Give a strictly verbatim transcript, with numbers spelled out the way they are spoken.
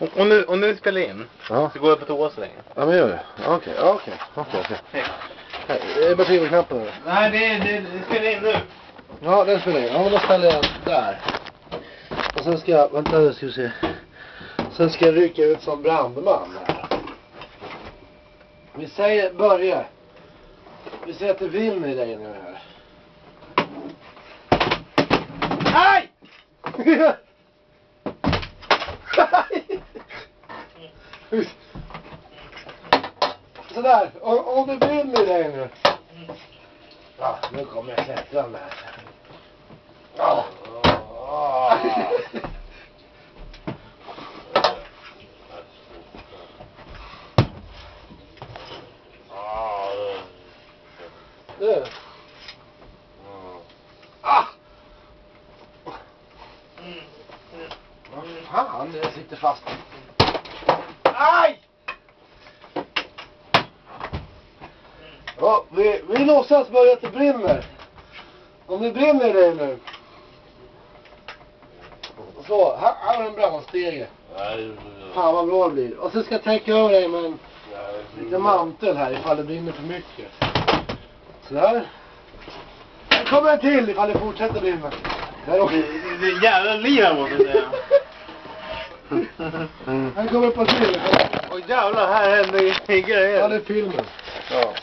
Och, och, nu, och nu spelar jag in. Ja. Så går jag på toa så länge. Ja, men gör det. Okej, okej, okej, okej. Är det batteriknappen eller? Nej, det, det, det spelar in nu. Ja, den spelar in. Ja, men då ställer jag där. Och sen ska jag, vänta nu ska vi se. Sen ska jag rycka ut som brandman här. Vi säger, börja. Vi säger att det vinner i dig nu här. Aj! Sådär, om, om det brinner i dig nu. Ja, nu kommer jag klättrande här. Ja. Du. Ah! Vad fan, det sitter fast. Aj! Ja, vi, vi låtsas börja att det brinner. Om det brinner i dig nu. Så, här här har en brandstege. Fan vad bra det blir. Och så ska jag täcka över dig med en liten mantel här ifall det brinner för mycket. Sådär. Här kommer en till ifall det fortsätter brinna. Där också. Det är jävla liv här måste jag säga. Här kommer ett par till. Åh jävlar, här händer grejer. Ja, det är filmen. Ja.